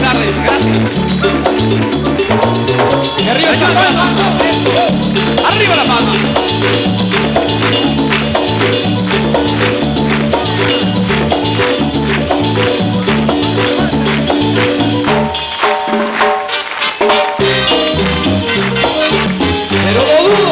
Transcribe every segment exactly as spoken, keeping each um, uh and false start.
tardes, gracias. Y arriba esa palma. Arriba la palma. Pero lo dudo.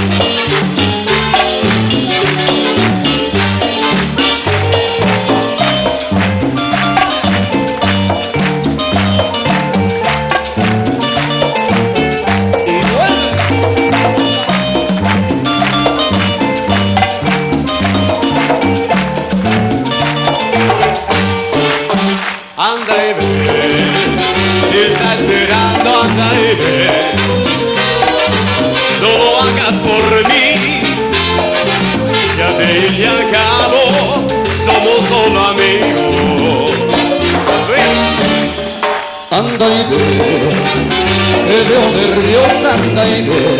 Anda y ve, si está esperando, anda y ve. No lo hagas por mí, ya de fin y al cabo somos solo amigos. Anda y ve, te veo nerviosa, anda y ve,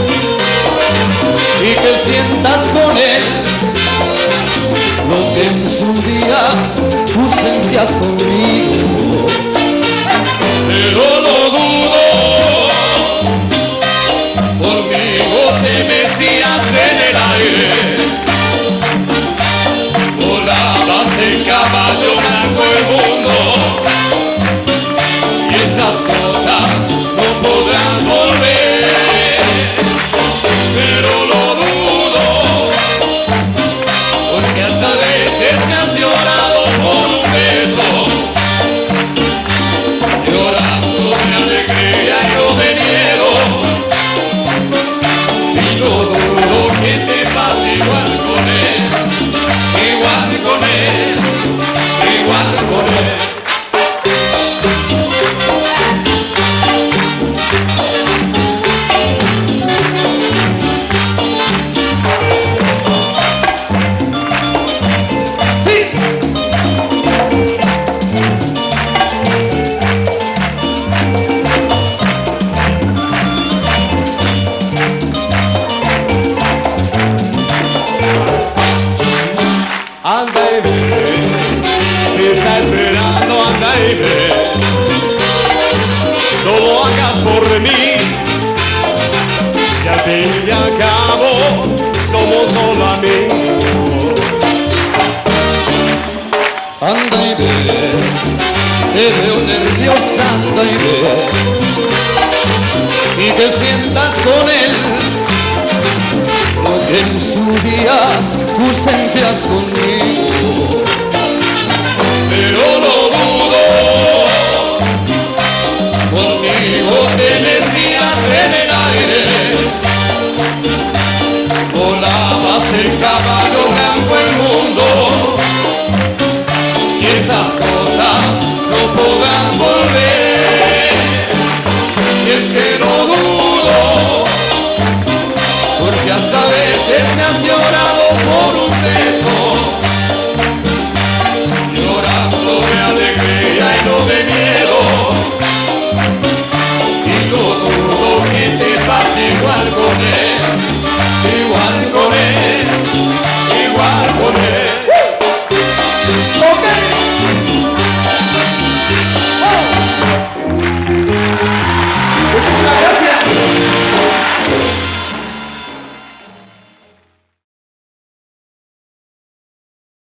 y que sientas con él lo que en su día tú sentías conmigo. Pero lo dudo, conmigo te mecías en el aire, volabas en caballo blanco el mundo, y esas cosas no podrán volver. Pero lo dudo, porque hasta veces me has llorado por un beso, llorando de alegría y no de miedo, y lo dudo que te pase igual con él, igual con él, igual con él. Anda y ve, te está esperando, anda y ve. No lo hagas por mí, y al fin y al cabo somos solo amigos. Anda y ve, te veo nerviosa, anda y ve, y que sientas con él lo que en su día tú sentías conmigo.